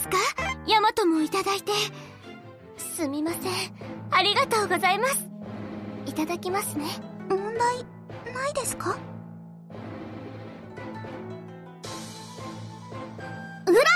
ですか？ヤマトもいただいて。すみません。ありがとうございます。いただきますね。 問題ないですか？ うら！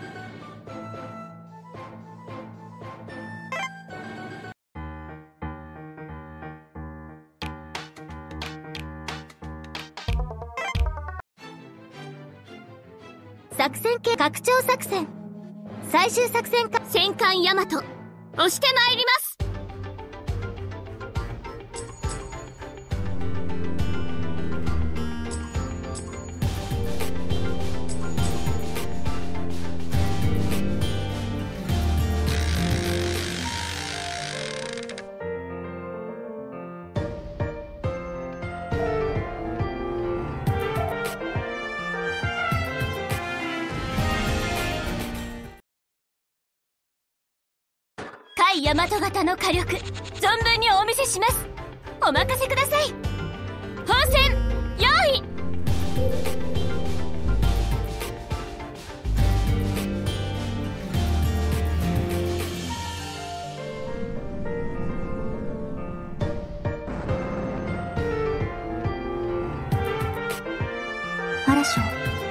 作戦系拡張作戦。最終作戦か戦艦ヤマト押してまいります。対大和型の火力存分にお見せします。お任せください。砲戦用意。 嵐を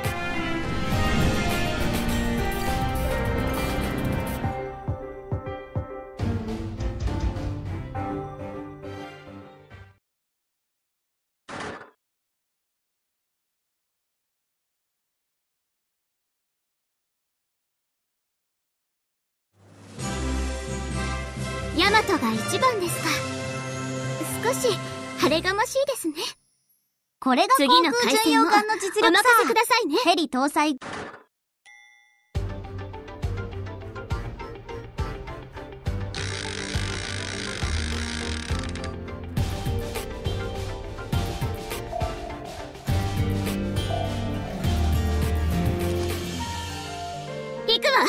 ヤマトが一番ですか。少し晴れがましいですね。 これが航空巡洋艦の実力さ。 お任せくださいね。 ヘリ搭載。 行くわ。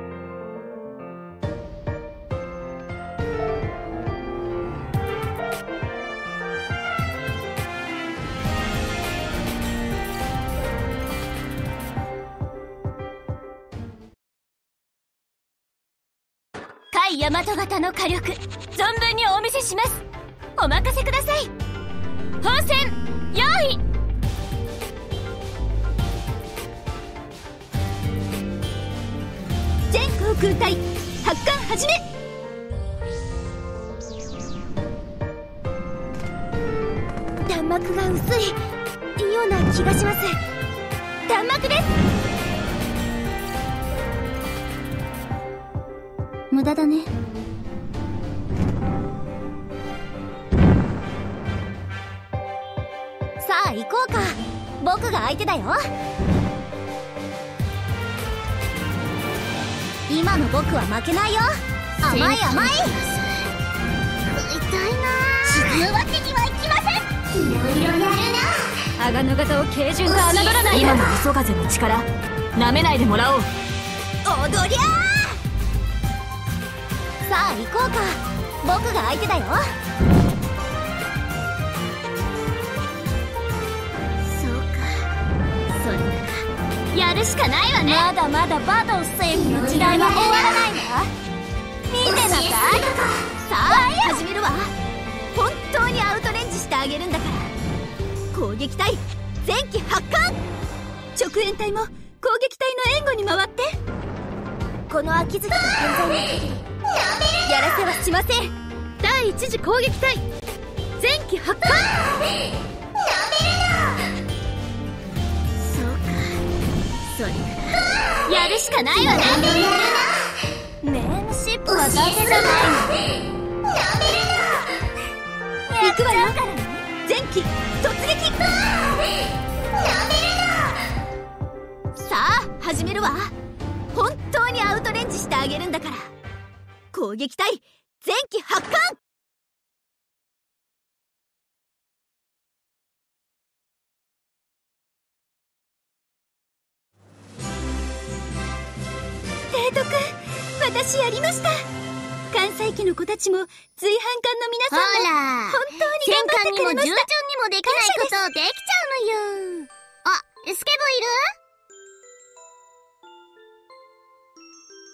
対大和型の火力存分にお見せします。お任せください。砲戦用意。 全航空隊発艦始め。 弾幕が薄いような気がします。弾幕です。 無駄だね。 さあ行こうか。僕が相手だよ。 今の僕は負けないよ。甘い甘い。 食いたいな。 沈むわけにはいきません。いろいろやるな。 鋼の型を軽順と侮らない。 今の磯風の力なめないでもらおう。 踊りゃさあ行こうか。僕が相手だよ。そうか、それならやるしかないわね。 まだまだバトルセーフの時代は終わらないわ。見てなさい。 さあ始めるわ。本当にアウトレンジしてあげるんだから。攻撃隊前期発艦。 直援隊も攻撃隊の援護に回って。 この秋月の存在に限りやらせはしません。第一次攻撃隊前期発艦。そうか、それならやるしかないわね。 ネームシップはだけじゃないの。行くわよ。前期突撃。 さあ始めるわ。本当にアウトレンジしてあげるんだから。攻撃隊前期発艦。 提督、私やりました。関西機の子たちも随伴艦の皆さんも本当に頑張ってくれました。 戦艦にも従順にもできないことできちゃうのよ。あ、スケボーいる？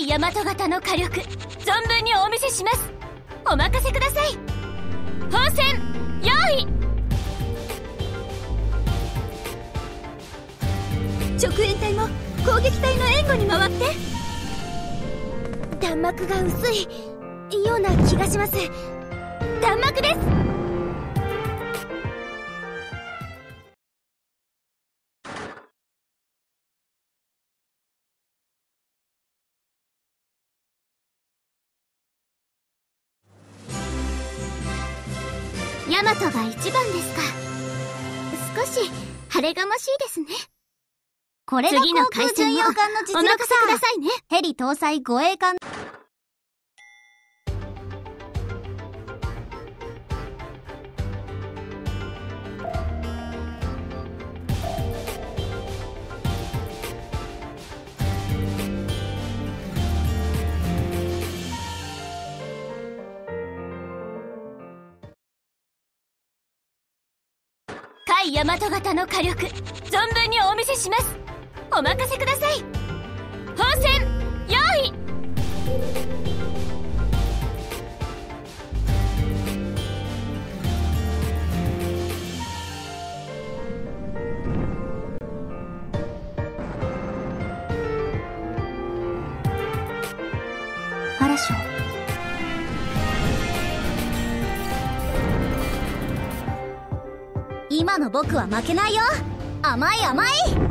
甲大和型の火力存分にお見せします。お任せください。砲戦用意。 直縁隊も攻撃隊の援護に回って。弾幕が薄いような気がします。弾幕です。 ヤマトが一番ですか。少し晴れがましいですね。これが航空巡洋艦の実力さ。お任せくださいね。ヘリ搭載護衛艦。甲斐大和型の火力存分にお見せします。お任せください。砲戦用意。嵐を今の僕は負けないよ。甘い甘い。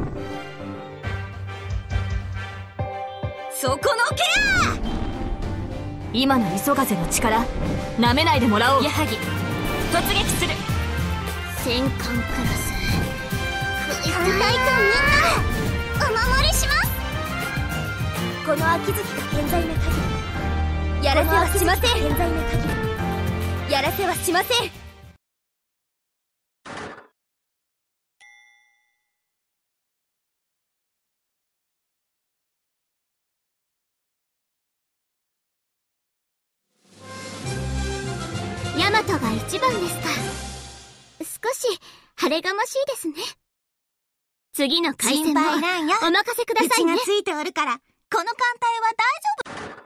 そこのケア。 今の磯風の力なめないでもらおう。 矢作突撃する。戦艦クラス艦隊君みんなお守りします。 この秋月が健在な限りやらせはしません。健在な限りやらせはしません。 ヤマトが一番ですか。少し晴れがましいですね。次の回戦もお任せくださいね。 うちがついておるからこの艦隊は大丈夫。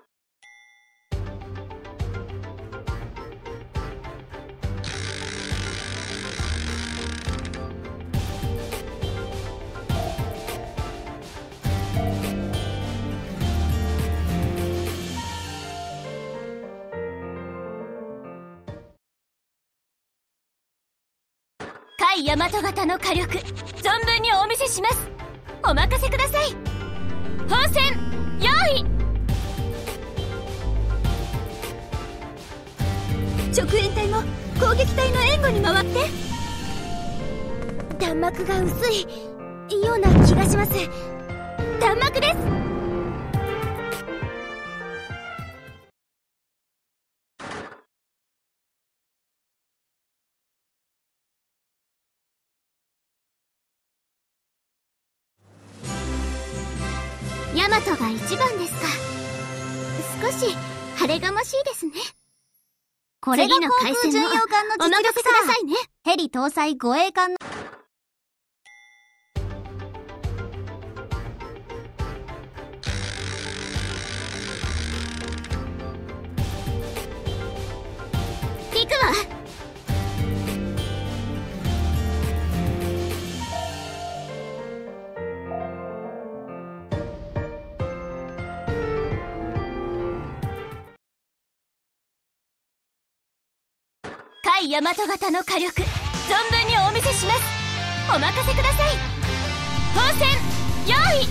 甲斐大和型の火力存分にお見せします。お任せください。砲戦用意。 直縁隊も攻撃隊の援護に回って。弾幕が薄いような気がします。弾幕です。 ヤマトが一番ですか。少し晴れがましいですね。これが航空巡洋艦の実力さ。お任せくださいね。ヘリ搭載護衛艦の行くわ。甲斐大和型の火力存分にお見せします。お任せください。砲戦用意。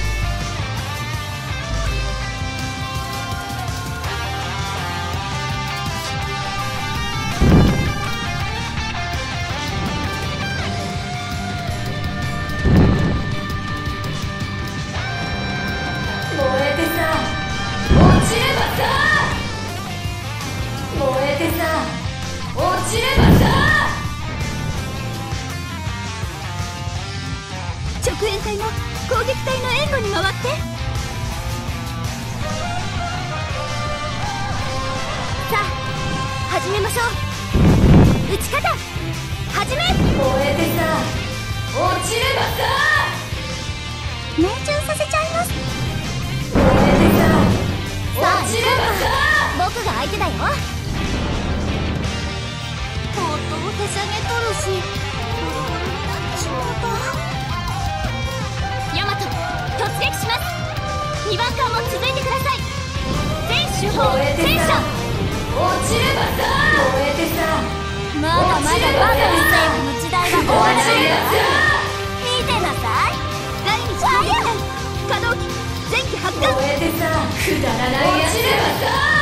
燃えてさ落ちればさ。燃えてさ落ちればさ。直縁隊も攻撃隊の援護に回って。さあ始めましょう。撃ち方始め。燃えてさ落ちればさ。 命中させちゃいます。 燃えてさとうとう手下げとるしボロボロになってしまうた。 ヤマト突撃します。2番艦も続いてください。全手法戦車。 落ちればさ燃えてさまだまだ我が生の時代が終わらないわ。見てなさい。 第二次攻撃隊可動機前期発艦。燃えてさくだらないやつ。落ちればさ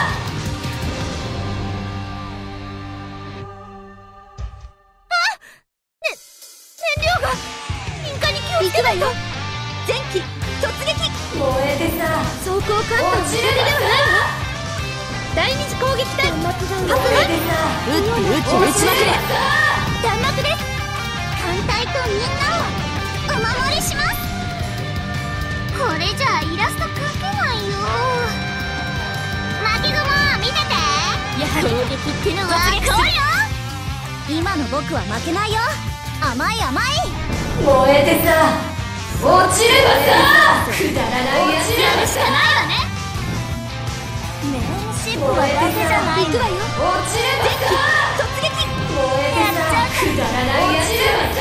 燃料が引火に気をつけないと。 前期突撃。燃えてさ装甲艦隊の左ではないわ。第二次攻撃隊弾幕が撃撃ちまくれ。 弾幕です。艦隊とみんなをお守りします。これじゃイラスト描けないよ。負け雲見てて。 やはり攻撃ってのはこうよ。今の僕は負けないよ。甘い甘い。 燃えてさ落ちればさくだらないやつ。 やるしかないわね。メインシップはだけじゃない。 行くわよ。落ちればさ突撃。燃えてさくだらないやつ。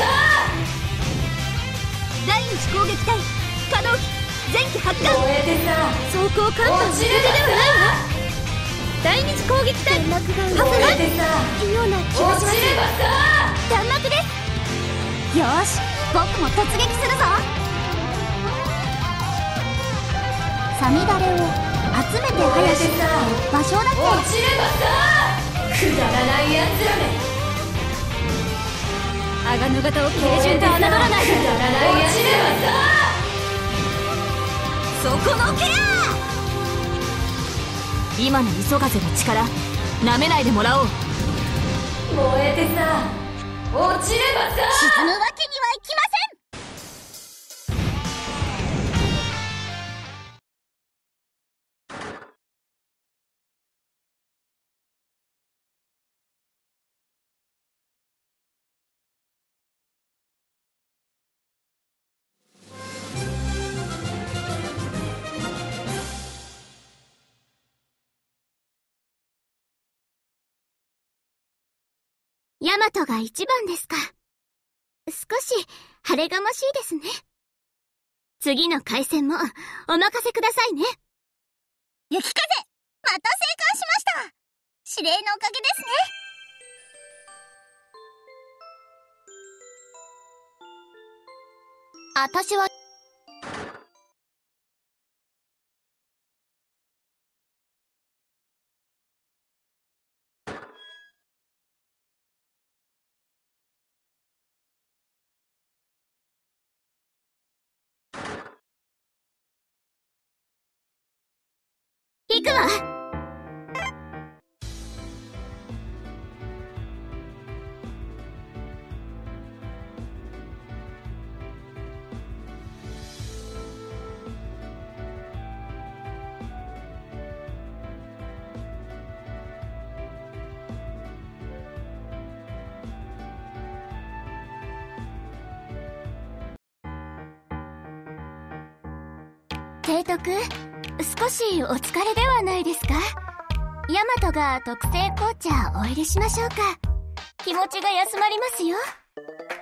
第二次攻撃隊可動機前期発艦。燃えてさ装甲艦隊の左ではないわ。第二次攻撃隊弾幕が燃えてさような気がします。 落ちればさ弾幕です。よーし僕も突撃するぞ。サミダレを集めて早し場所だって。 落ちればさくだらないやつらめ。 アガノ型を軽順と侮らない。 くだらないやつればさそこのけや。 今の磯風の力なめないでもらおう。 燃えてさ落ちればさ沈むわけにはいきません。ヤマトが一番ですか。少し晴れがましいですね。次の回戦もお任せくださいね。雪風、また生還しました。指令のおかげですね。私は行くわ。提督、少しお疲れではないですか？ヤマトが特製紅茶お入れしましょうか。気持ちが休まりますよ。